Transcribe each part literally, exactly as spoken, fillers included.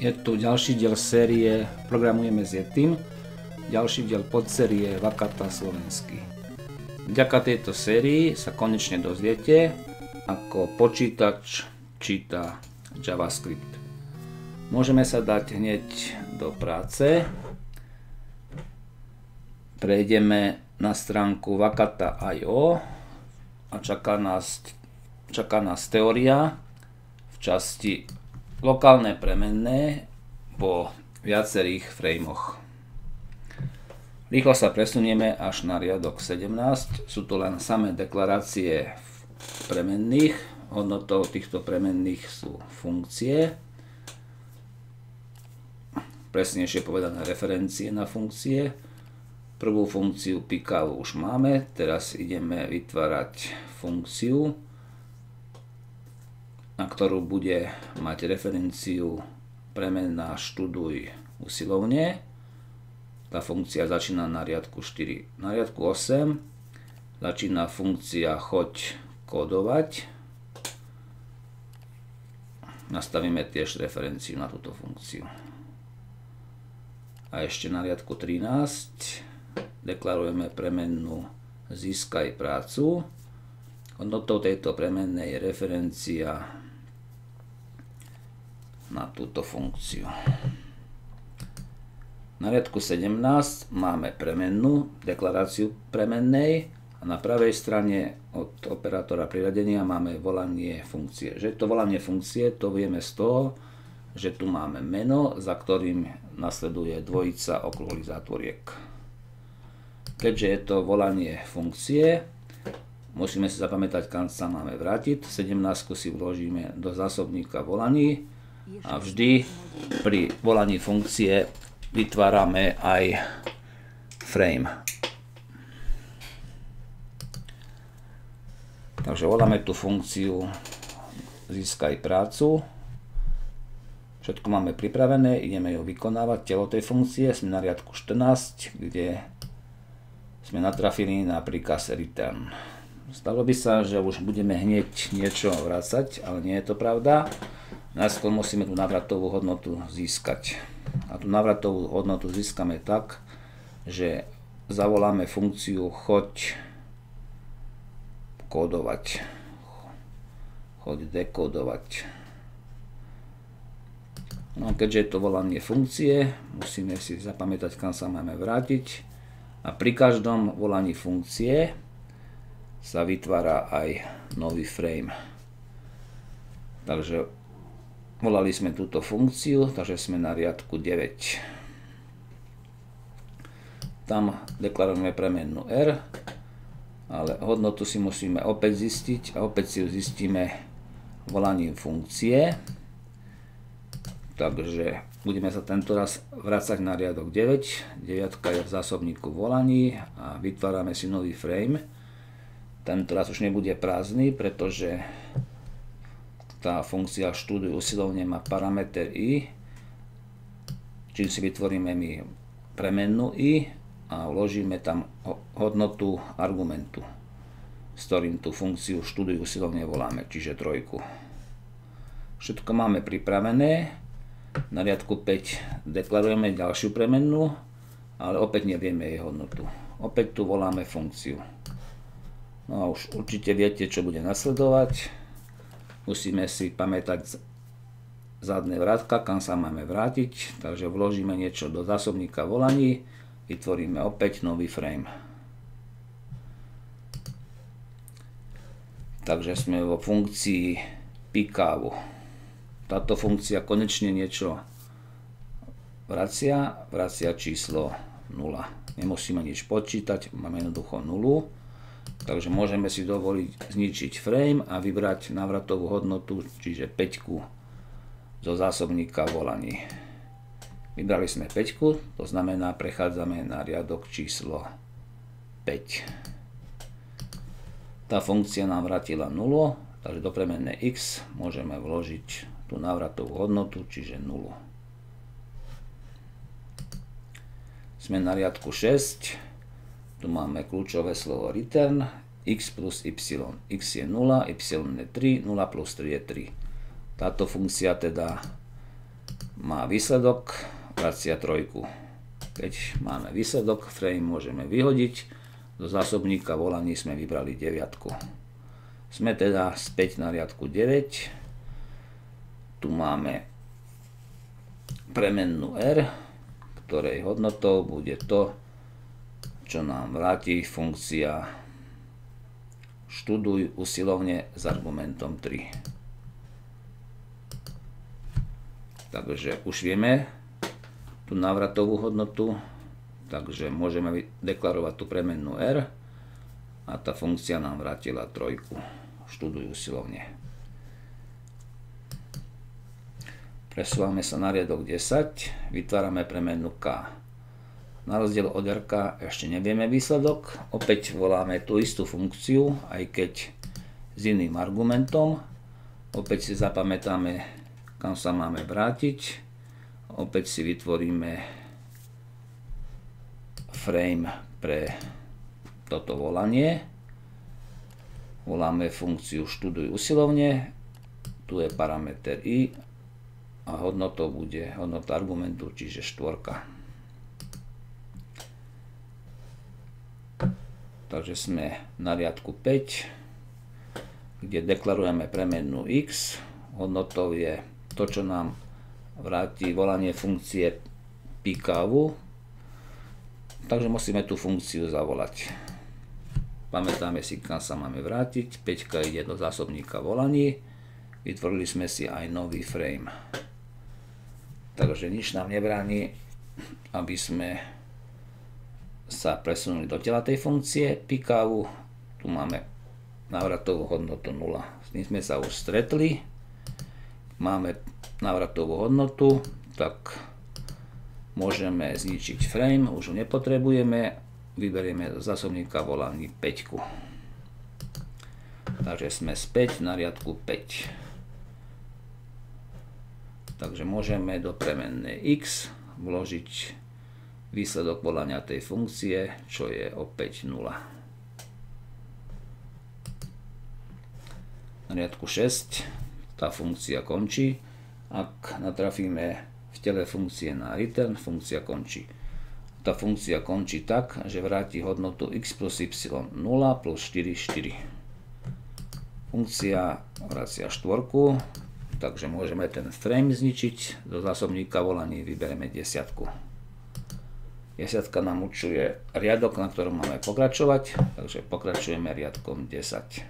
Je tu ďalší diel série Programujeme s Yetim, ďalší diel podsérie Vakata slovenský. Vďaka tejto sérii sa konečne dozviete, ako počítač číta JavaScript. Môžeme sa dať hneď do práce. Prejdeme na stránku vakata bodka i o a čaká nás, čaká nás teória v časti lokálne premenné po viacerých frameoch. Rýchlo sa presunieme až na riadok sedemnásť. Sú to len samé deklarácie premenných. Hodnotou týchto premenných sú funkcie. Presnejšie povedané referencie na funkcie. Prvú funkciu pikavu už máme. Teraz ideme vytvárať funkciu, na ktorú bude mať referenciu premenná študuj usilovne. Tá funkcia začína na riadku štyri. Na riadku osem začína funkcia choď kódovať. Nastavíme tiež referenciu na túto funkciu. A ešte na riadku trinásť deklarujeme premennú získaj prácu. Hodnotou tejto premennej je referencia na túto funkciu. Na riadku sedemnásť máme premennú, deklaráciu premennej a na pravej strane od operátora priradenia máme volanie funkcie. Že je to volanie funkcie, to vieme z toho, že tu máme meno, za ktorým nasleduje dvojica okrúhlych zátvoriek. Keďže je to volanie funkcie, musíme si zapamätať, kam sa máme vrátiť. sedemnásť si vložíme do zásobníka volaní a vždy pri volaní funkcie vytvárame aj frame. Takže voláme tú funkciu získaj prácu. Všetko máme pripravené, ideme ju vykonávať. Telo tej funkcie, sme na riadku štrnásť, kde sme natrafili na príkaz return. Stalo by sa, že už budeme hneď niečo vrácať, ale nie je to pravda. Najskôr musíme tú návratovú hodnotu získať. A tú návratovú hodnotu získame tak, že zavoláme funkciu choď kódovať. Choď dekódovať. No, keďže je to volanie funkcie, musíme si zapamätať, kam sa máme vrátiť. A pri každom volaní funkcie sa vytvára aj nový frame. Takže volali sme túto funkciu, takže sme na riadku deväť. Tam deklarujeme premennú R, ale hodnotu si musíme opäť zistiť a opäť si ju zistíme volaním funkcie. Takže budeme sa tento raz vrácať na riadok deväť. deviatka je v zásobníku volaní a vytvárame si nový frame. Tento raz už nebude prázdny, pretože tá funkcia študuj usilovne má parameter i, čím si vytvoríme my premennú i a vložíme tam hodnotu argumentu, s ktorým tú funkciu študuj usilovne voláme, čiže trojku. Všetko máme pripravené. Na riadku päť deklarujeme ďalšiu premennú, ale opäť nevieme jej hodnotu. Opäť tu voláme funkciu. No a už určite viete, čo bude nasledovať. Musíme si pamätať zadné vrátka, kam sa máme vrátiť. Takže vložíme niečo do zásobníka volaní, vytvoríme opäť nový frame. Takže sme vo funkcii pikavu. Táto funkcia konečne niečo vracia, vracia číslo nula. Nemusíme nič počítať, máme jednoducho nulu. Takže môžeme si dovoliť zničiť frame a vybrať návratovú hodnotu, čiže päťku zo zásobníka volaní. Vybrali sme päťku, to znamená, prechádzame na riadok číslo päť. Tá funkcia nám vrátila nulu, takže do premennej x môžeme vložiť tú návratovú hodnotu, čiže nulu. Sme na riadku šesť. Tu máme kľúčové slovo return, x plus y. X je nula, y je tri, nula plus tri je tri. Táto funkcia teda má výsledok, vracia trojku. Keď máme výsledok, frame môžeme vyhodiť. Do zásobníka volaní sme vybrali deviatku. Sme teda späť na riadku deväť. Tu máme premennú R, ktorej hodnotou bude to, čo nám vráti funkcia študuj usilovne s argumentom tri. Takže už vieme tú návratovú hodnotu, takže môžeme deklarovať tú premennú R a tá funkcia nám vrátila trojku. Študuj usilovne. Presúvame sa na riadok desať, vytvárame premennú K. Na rozdiel od R K ešte nevieme výsledok, opäť voláme tú istú funkciu, aj keď s iným argumentom. Opäť si zapamätáme, kam sa máme vrátiť. Opäť si vytvoríme frame pre toto volanie. Voláme funkciu študuj usilovne. Tu je parameter I a hodnotou bude hodnota argumentu, čiže štvorka. Takže sme na riadku päť, kde deklarujeme premennú X. Hodnotou je to, čo nám vráti volanie funkcie píkavu. Takže musíme tú funkciu zavolať. Pamätáme si, kam sa máme vrátiť. päťka ide do zásobníka volaní. Vytvorili sme si aj nový frame. Takže nič nám nebráni, aby sme sa presunuli do tela tej funkcie píkavu. Tu máme návratovú hodnotu nula. S tým sme sa už stretli. Máme návratovú hodnotu, tak môžeme zničiť frame, už ho nepotrebujeme. Vyberieme do zásobníka volaní päťku. Takže sme späť na riadku päť. Takže môžeme do premennej X vložiť výsledok volania tej funkcie, čo je opäť nula. Na riadku šesť tá funkcia končí. Ak natrafíme v tele funkcie na return, funkcia končí. Tá funkcia končí tak, že vráti hodnotu x plus y nula plus štyri, štyri. Funkcia vracia štvorku, takže môžeme ten frame zničiť. Do zásobníka volaní vyberieme desiatku. Desiatka nám určuje riadok, na ktorom máme pokračovať, takže pokračujeme riadkom desať.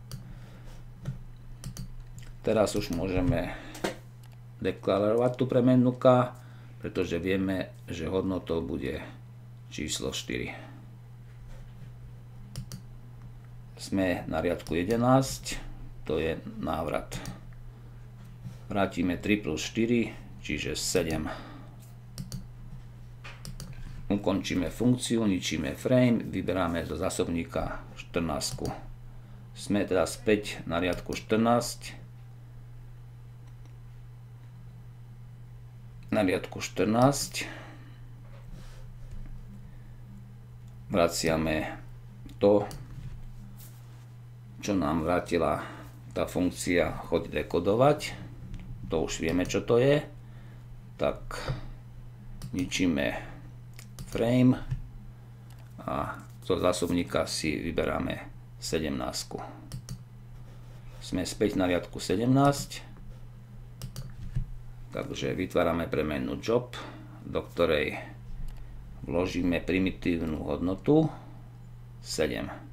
Teraz už môžeme deklarovať tú premennú K, pretože vieme, že hodnotou bude číslo štyri. Sme na riadku jedenásť, to je návrat. Vrátime tri plus štyri, čiže sedem. Ukončíme funkciu, ničíme frame, vyberáme zo zásobníka štrnásť. Sme teda späť na riadku štrnásť. Na riadku štrnásť vraciame to, čo nám vrátila tá funkcia choď dekodovať. To už vieme, čo to je. Tak ničíme frame a zo zásobníka si vyberáme sedemnásť. Sme späť na riadku sedemnásť. Takže vytvárame premennú job, do ktorej vložíme primitívnu hodnotu sedem.